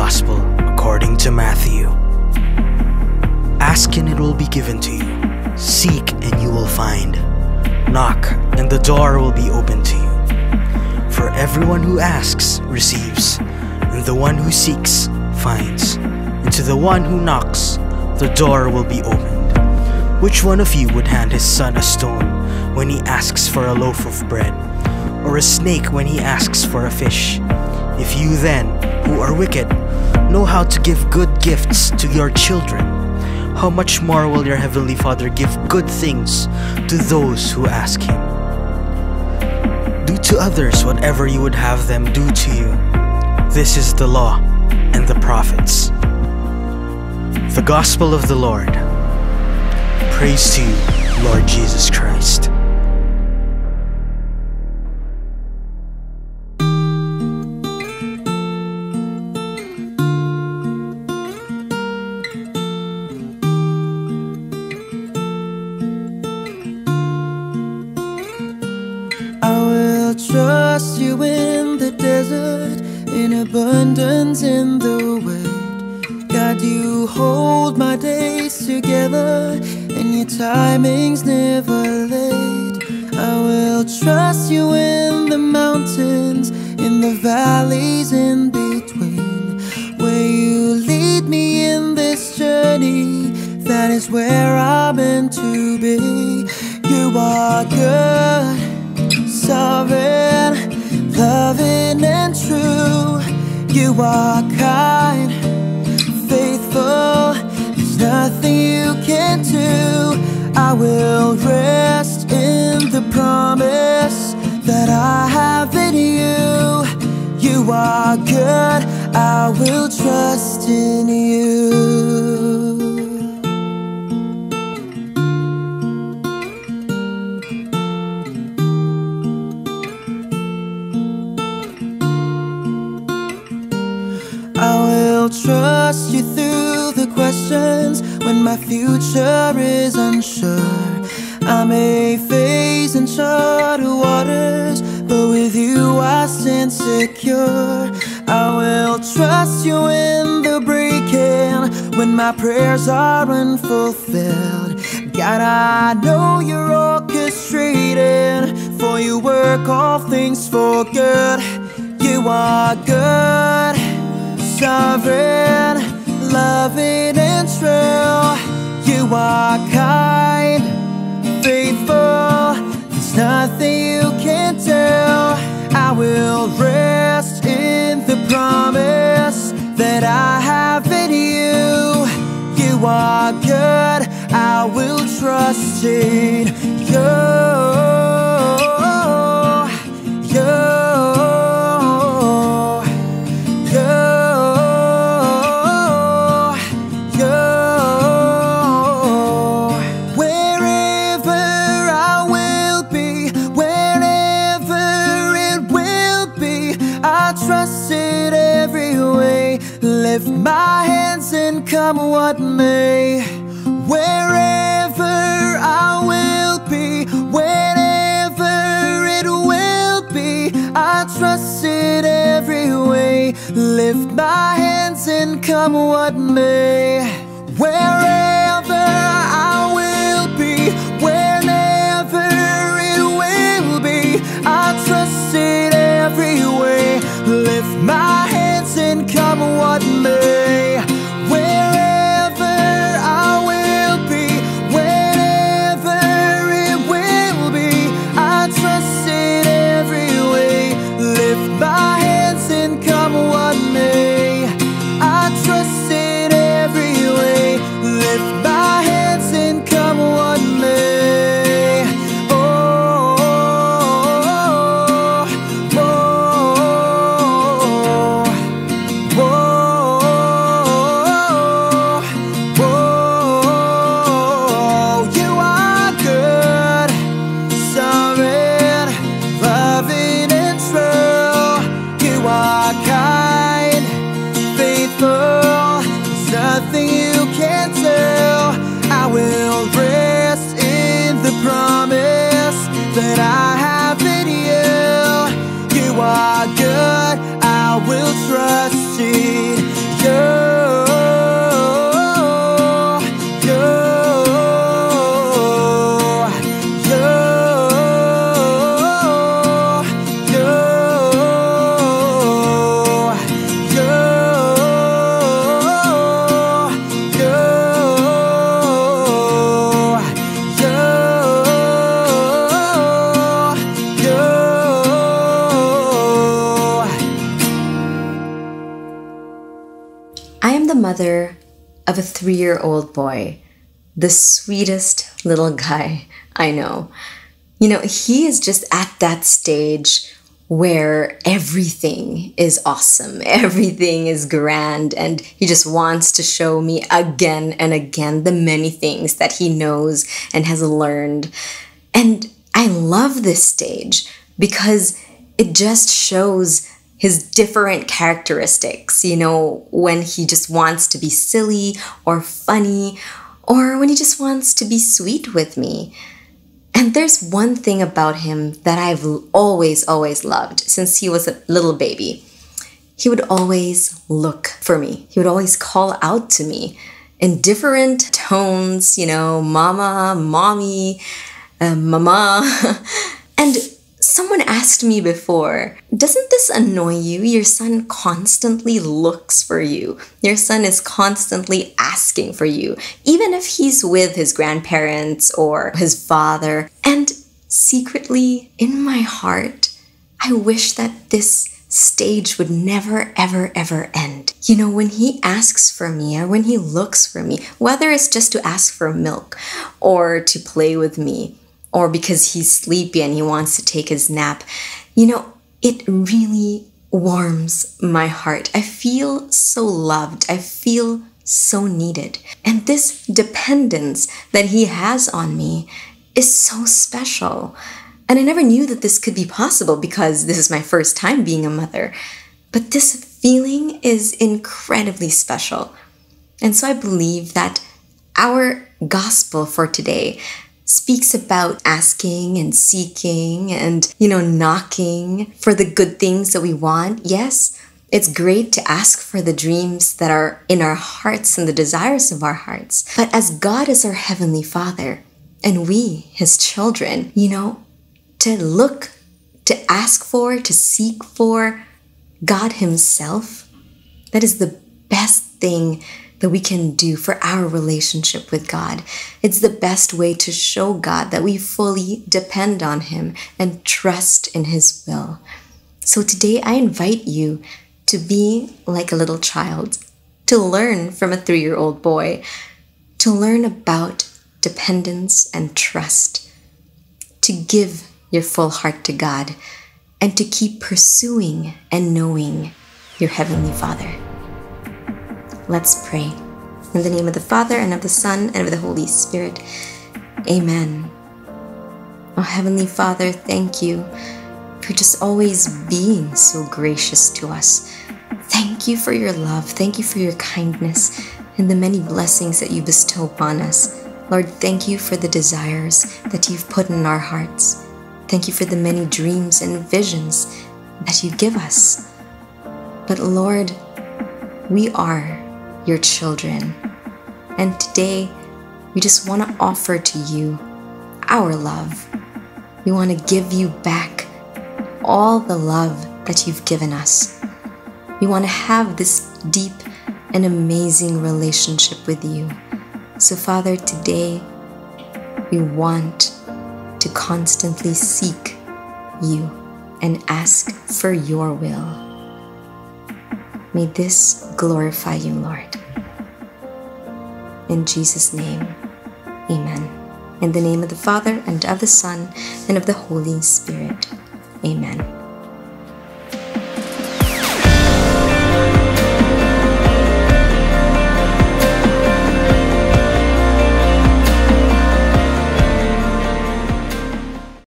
Gospel according to Matthew. Ask and it will be given to you. Seek and you will find. Knock and the door will be opened to you. For everyone who asks receives, and the one who seeks finds, and to the one who knocks the door will be opened. Which one of you would hand his son a stone when he asks for a loaf of bread, or a snake when he asks for a fish? If you then, who are wicked, know how to give good gifts to your children, how much more will your heavenly Father give good things to those who ask Him? Do to others whatever you would have them do to you. This is the law and the prophets. The Gospel of the Lord. Praise to you, Lord Jesus Christ. Trust you in the desert, in abundance in the word. God, you hold my days together, and your timing's never late. I will trust you in the mountains, in the valleys in between. Where you lead me in this journey, that is where I'm meant to be. You are good, sovereign, loving and true. You are kind, faithful, there's nothing you can't do. I will rest in the promise that I have in you. You are good, I will trust in you. I will trust you through the questions when my future is unsure. I may face uncharted waters, but with you I stand secure. I will trust you in the breaking when my prayers are unfulfilled. God, I know you're orchestrating, for you work all things for good. You are good, sovereign, loving and true. You are kind, faithful, there's nothing you can't do. I will rest in the promise that I have in you. You are good, I will trust in you. Lift my hands and come what may. Wherever I will be, whenever it will be, I trust it every way. Lift my hands and come what may. Wherever I will be, whenever it will be, I trust it every way. Lift my hands and come what may. Wherever I will be, whenever it will be, I trust it every way. Lift my hands and come what may. I trust it every way. Lift my hands and come what may. Oh, oh, oh, oh. Nothing you can't tell. I will rest in the promise that I have in you. You are good, I will trust in you. I am the mother of a 3-year-old boy, the sweetest little guy I know. You know, he is just at that stage where everything is awesome, everything is grand, and he just wants to show me again and again the many things that he knows and has learned. And I love this stage because it just shows his different characteristics, you know, when he just wants to be silly or funny, or when he just wants to be sweet with me. And there's one thing about him that I've always loved since he was a little baby. He would always look for me. He would always call out to me in different tones, you know, mama, mommy, mama. And someone asked me before, doesn't this annoy you? Your son constantly looks for you. Your son is constantly asking for you, even if he's with his grandparents or his father. And secretly, in my heart, I wish that this stage would never, ever end. You know, when he asks for me or when he looks for me, whether it's just to ask for milk or to play with me, or because he's sleepy and he wants to take his nap, you know, it really warms my heart. I feel so loved. I feel so needed. And this dependence that he has on me is so special. And I never knew that this could be possible because this is my first time being a mother. But this feeling is incredibly special. And so I believe that our gospel for today speaks about asking and seeking and, you know, knocking for the good things that we want. Yes, it's great to ask for the dreams that are in our hearts and the desires of our hearts. But as God is our Heavenly Father and we, His children, you know, to look, to ask for, to seek for God Himself, that is the best thing that we can do for our relationship with God. It's the best way to show God that we fully depend on Him and trust in His will. So today I invite you to be like a little child, to learn from a 3-year-old boy, to learn about dependence and trust, to give your full heart to God, and to keep pursuing and knowing your Heavenly Father. Let's pray. In the name of the Father, and of the Son, and of the Holy Spirit. Amen. Oh, Heavenly Father, thank you for just always being so gracious to us. Thank you for your love. Thank you for your kindness and the many blessings that you bestow upon us. Lord, thank you for the desires that you've put in our hearts. Thank you for the many dreams and visions that you give us. But Lord, we are your children. And today, we just want to offer to you our love. We want to give you back all the love that you've given us. We want to have this deep and amazing relationship with you. So Father, today, we want to constantly seek you and ask for your will. May this glorify you, Lord. In Jesus' name, amen. In the name of the Father, and of the Son, and of the Holy Spirit, amen.